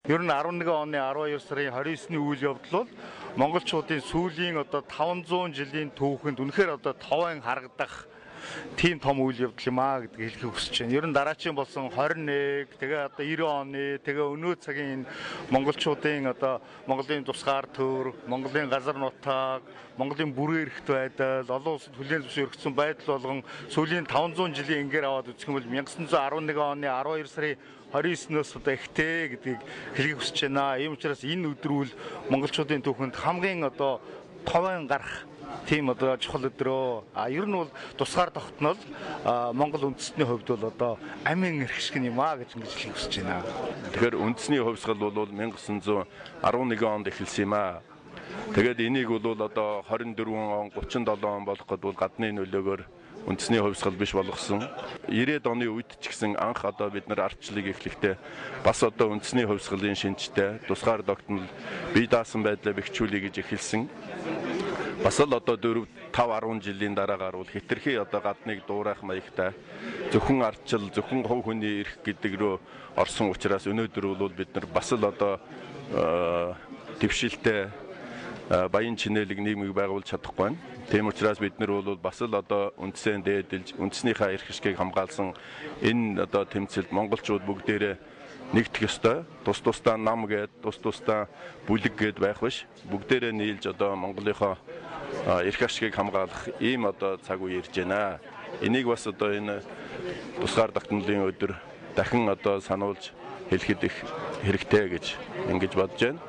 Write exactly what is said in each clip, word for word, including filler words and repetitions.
Ер нь арван нэгэн оны арван хоёр сарын двадцать девятны үйл явдал бол монголчуудын сүүлийн одоо таванзуун жилийн түүхэнд үнэхээр одоо товын харагдах тийм том үйл явдал юм аа гэдгийг хэлхийг хүсэж байна. Ер нь дараачийн болсон двадцать нэг, тэгээ одоо девяносто оны, тэгээ өнөө цагийн монголчуудын одоо Монголын тусгаар төр, Монголын газар нутаг, Монголын бүрэн эрхт байдал, олон улсад хүлээн зөвшөөрөгдсөн байдал болгон сүүлийн таванзуун жилийн ингээр аваад үзэх юм бол 천구 арван нэгэн оны арван хоёр сарын двадцать девятнаас одоо ихтэй гэдгийг хэлхийг хүсэж байна. Ийм учраас энэ өдрүүл монголчуудын түүхэнд хамгийн одоо товын гарах тийм одоо чухал өдрөө. А ер нь бол тусгаар тогтнол Монгол үндэстний хувьд бол одоо амин эрх шиг юм аа гэж ингэж хэлхийг хүсэж байна. Тэгэхээр үндэсний хувьсгал бол 천구 арван нэгэн онд эхэлсэн юм аа. Тэгээд энийг бол одоо двадцать дөрвөн он, тридцать седем он болох гээд бол гадны нөлөөгөөр үндэсний хувьсгал биш болгосон. девяносто оны үед ч гэсэн анх одоо бид нар ардчлалыг эхлэхдээ бас одоо үндэсний хувьсгалын шинжтэй тусгаар тогтнол бие даасан байдлаа бэхжүүлэе гэж эхэлсэн. Бас л одоо дөрөв тав арван жилийн дараагаар бол хэтэрхий одоо гадныг дуурайх маягтай зөвхөн ардчил, зөвхөн хувь хүний эрх гэдэг рүү орсон учраас өнөөдөр бол бид нар бас л одоо дэвшилтэй баян чинэлэг нийгмийг байгуулж чадахгүй байна. Тийм учраас бид нар бол бас л одоо үндсээ дээдэлж, үндэснийхээ эрх ашгийг хамгаалсан энэ одоо тэмцэлд монголчууд бүгдээрээ нэгдэх ёстой. Тус тусдаа нам гээд, тус тусдаа бүлэг гээд байх биш. Бүгдээрээ нийлж одоо Монголынхоо эрх ашгийг хамгаалах ийм одоо цаг үе ирж байна. Энийг бас одоо энэ тусгаар тогтнолын өдөр дахин одоо сануулж хэлэхэд их хэрэгтэй гэж ингэж бодож байна.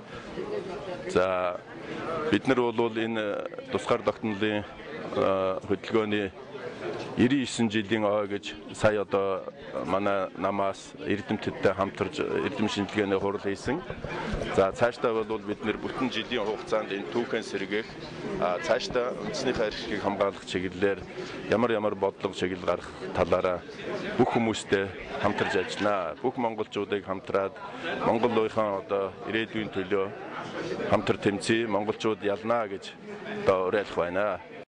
За бид нар бол энэ тусгаар тогтнолын хөдөлгөөний девяносто девять жилийн ой гэж сая одоо манай намаас эрдэмтдтэй хамтарч эрдэм шинжилгээний хурал хийсэн. За цаашдаа бол бид нэр бүтэн жилийн хугацаанд энэ түүхэн сэргээх, цаашдаа үндэснийхээ эрхийг хамгаалах чиглэлээр ямар ямар бодлого чиглэл гарах талаараа бүх хүмүүстэй хамтарч ажиллана. Бүх монголчуудыг хамтраад Монголынхаа одоо ирээдүйн төлөө хамтар тэмцэе, монголчууд ялнаа гэж одоо уриалах байна.